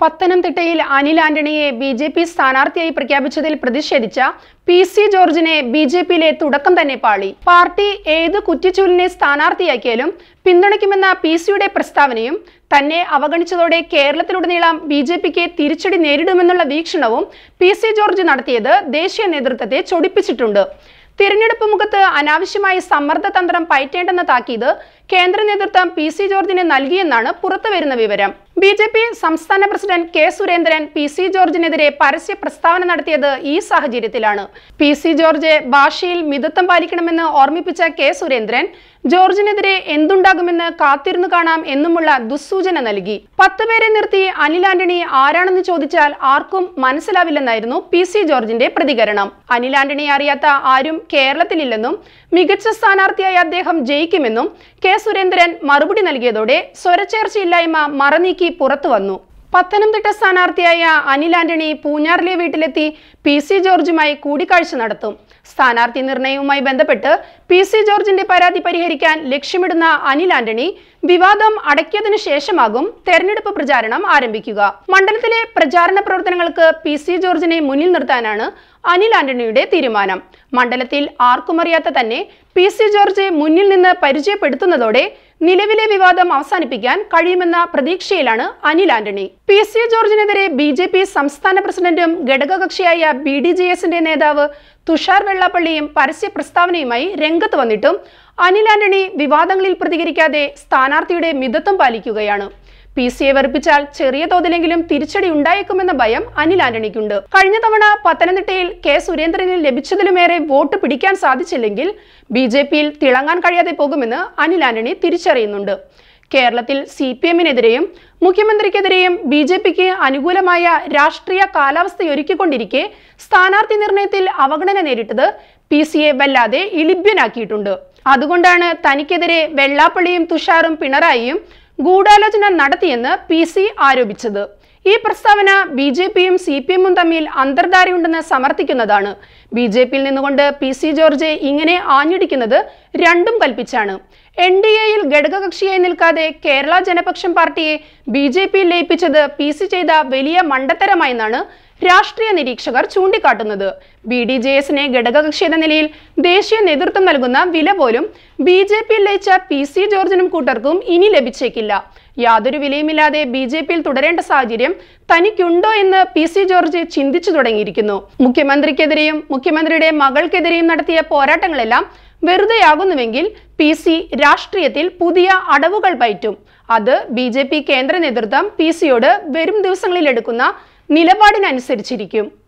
പത്തനംതിട്ടയിൽ അനിൽ ആന്റണിയെ ബി.ജെ.പി. സ്ഥാനാർത്ഥിയായി പ്രഖ്യാപിച്ചതിൽ പ്രതിഷേധിച്ച പി.സി. ജോർജിനെ ബി.ജെ.പിയിലെ തുടക്കം തന്നെ പാളി. പാർട്ടി ഏത് കുറ്റിച്ചൂലിനെ സ്ഥാനാർത്ഥിയാക്കിയാലും പിന്തുണയ്ക്കുമെന്ന പി.സിയുടെ പ്രസ്താവനയും തന്നെ അവഗണിച്ചതോടെ കേരളത്തിലുടനീളം ബി.ജെ.പിക്ക് തിരിച്ചടി നേരിടുമെന്നുള്ള വീക്ഷണവും പി.സി. ജോർജ് നടത്തിയത് ദേശീയ നേതൃത്വത്തെ ചൊടിപ്പിച്ചിട്ടുണ്ട്. തിരഞ്ഞെടുപ്പ് മുഖത്ത് അനാവശ്യമായി സമ്മർദ്ദ തന്ത്രം പയറ്റേണ്ടെന്ന താക്കീത് കേന്ദ്ര നേതൃത്വം പി.സി. ജോർജിന് നൽകിയെന്നാണ് പുറത്തുവരുന്ന വിവരം. ബി.ജെ.പി. സംസ്ഥാന പ്രസിഡന്റ് കെ. സുരേന്ദ്രൻ പി.സി. ജോർജിനെതിരെ പരസ്യ പ്രസ്താവന നടത്തിയത് ഈ സാഹചര്യത്തിലാണ്. പി.സി. ജോർജ് ഭാഷയിൽ മിതത്വം പാലിക്കണമെന്ന് ഓർമ്മിപ്പിച്ച കെ. സുരേന്ദ്രൻ ജോർജിനെതിരെ എന്തുണ്ടാകുമെന്ന് കാത്തിരുന്നു കാണാം എന്നുമുള്ള ദുസ്സൂചന നൽകി. 10 പേരെ നിർത്തി അനിൽ ആന്റണി ആരാണെന്ന് ചോദിച്ചാൽ ആർക്കും മനസ്സിലാവില്ലെന്നായിരുന്നു പി.സി. ജോർജിന്റെ പ്രതികരണം. അനിൽ ആന്റണിയെ അറിയാത്ത ആരും കേരളത്തിലില്ലെന്നും മികച്ച സ്ഥാനാർത്ഥിയായി അദ്ദേഹം ജയിക്കുമെന്നും കെ. സുരേന്ദ്രൻ മറുപടി നൽകിയതോടെ സ്വരച്ചേർച്ചയില്ലായ്മ മറനീക്കി പുറത്തു വന്നു. പത്തനംതിട്ട സ്ഥാനാർത്ഥിയായ അനിൽ ആന്റണി പൂഞ്ഞാറിലെ വീട്ടിലെത്തി പി.സി. ജോർജുമായി കൂടിക്കാഴ്ച നടത്തും. സ്ഥാനാർത്ഥി നിർണയവുമായി ബന്ധപ്പെട്ട് പി.സി. ജോർജിന്റെ പരാതി പരിഹരിക്കാൻ ലക്ഷ്യമിടുന്ന അനിൽ ആന്റണി വിവാദം അടക്കിയതിനു ശേഷമാകും തെരഞ്ഞെടുപ്പ് പ്രചാരണം ആരംഭിക്കുക. മണ്ഡലത്തിലെ പ്രചാരണ പ്രവർത്തനങ്ങൾക്ക് പി.സി. ജോർജിനെ മുന്നിൽ നിർത്താനാണ് അനിൽ ആന്റണിയുടെ തീരുമാനം. മണ്ഡലത്തിൽ ആർക്കും അറിയാത്ത തന്നെ പി.സി. ജോർജ് മുന്നിൽ നിന്ന് പരിചയപ്പെടുത്തുന്നതോടെ നിലവിലെ വിവാദം അവസാനിപ്പിക്കാൻ കഴിയുമെന്ന പ്രതീക്ഷയിലാണ് അനിൽ ആന്റണി. പി.സി. ജോർജിനെതിരെ ബി.ജെ.പി. സംസ്ഥാന പ്രസിഡന്റും ഘടകകക്ഷിയായ ബി.ഡി.ജെ.എസിന്റെ നേതാവ് തുഷാർ വെള്ളാപ്പള്ളിയും പരസ്യ പ്രസ്താവനയുമായി രംഗത്ത് വന്നിട്ടും അനിൽ ആന്റണി വിവാദങ്ങളിൽ പ്രതികരിക്കാതെ സ്ഥാനാർത്ഥിയുടെ മിതത്വം പാലിക്കുകയാണ്. പി.സിയെ വെറുപ്പിച്ചാൽ ചെറിയ തോതിലെങ്കിലും തിരിച്ചടി ഉണ്ടായേക്കുമെന്ന ഭയം അനിൽ ആന്റണിക്കുണ്ട്. കഴിഞ്ഞ തവണ പത്തനംതിട്ടയിൽ കെ. സുരേന്ദ്രനിൽ ലഭിച്ചതിലുമേറെ വോട്ട് പിടിക്കാൻ സാധിച്ചില്ലെങ്കിൽ ബി.ജെ.പിയിൽ തിളങ്ങാൻ കഴിയാതെ പോകുമെന്ന് അനിൽ ആന്റണി തിരിച്ചറിയുന്നുണ്ട്. കേരളത്തിൽ CPM-നെതിരെയും മുഖ്യമന്ത്രിക്കെതിരെയും ബി.ജെ.പിക്ക് അനുകൂലമായ രാഷ്ട്രീയ കാലാവസ്ഥയൊരുക്കിക്കൊണ്ടിരിക്കെ സ്ഥാനാർത്ഥി നിർണയത്തിൽ അവഗണന നേരിട്ടത് പി.സിയെ വല്ലാതെ ഇളിഭ്യനാക്കിയിട്ടുണ്ട്. അതുകൊണ്ടാണ് തനിക്കെതിരെ വെള്ളാപ്പള്ളിയും തുഷാറും പിണറായിയും ഗൂഢാലോചന നടത്തിയെന്ന് പി.സി ആരോപിച്ചത്. ഈ പ്രസ്താവന ബി.ജെ.പിയും CPM-ഉം തമ്മിൽ അന്തർധാരയുണ്ടെന്ന് സമർത്ഥിക്കുന്നതാണ്. ബി.ജെ.പിയിൽ നിന്നുകൊണ്ട് പി.സി. ജോർജ് ഇങ്ങനെ ആഞ്ഞടിക്കുന്നത് രണ്ടും കൽപ്പിച്ചാണ്. NDAയിൽ ഘടകകക്ഷിയായി നിൽക്കാതെ കേരള ജനപക്ഷം പാർട്ടിയെ ബി.ജെ.പിയിൽ ലയിപ്പിച്ചത് പി.സി ചെയ്ത വലിയ മണ്ടത്തരമായെന്നാണ് രാഷ്ട്രീയ നിരീക്ഷകർ ചൂണ്ടിക്കാട്ടുന്നത്. ബി.ഡി.ജെ.എസിനെ ഘടകകക്ഷി എന്ന നിലയിൽ ദേശീയ നേതൃത്വം നൽകുന്ന വില പോലും ബി.ജെ.പിയിൽ ലയിച്ച പി.സി. ജോർജിനും കൂട്ടർക്കും ഇനി ലഭിച്ചേക്കില്ല. യാതൊരു വിലയുമില്ലാതെ ബി.ജെ.പിയിൽ തുടരേണ്ട സാഹചര്യം തനിക്കുണ്ടോ എന്ന് പി.സി. ജോർജ് ചിന്തിച്ചു തുടങ്ങിയിരിക്കുന്നു. മുഖ്യമന്ത്രിക്കെതിരെയും മുഖ്യമന്ത്രിയുടെ മകൾക്കെതിരെയും നടത്തിയ പോരാട്ടങ്ങളെല്ലാം വെറുതെയാകുന്നുവെങ്കിൽ പി.സി രാഷ്ട്രീയത്തിൽ പുതിയ അടവുകൾ പയറ്റും. അത് ബി.ജെ.പി. കേന്ദ്ര നേതൃത്വം പി.സിയോട് വരും ദിവസങ്ങളിൽ എടുക്കുന്ന നിലപാടിനനുസരിച്ചിരിക്കും.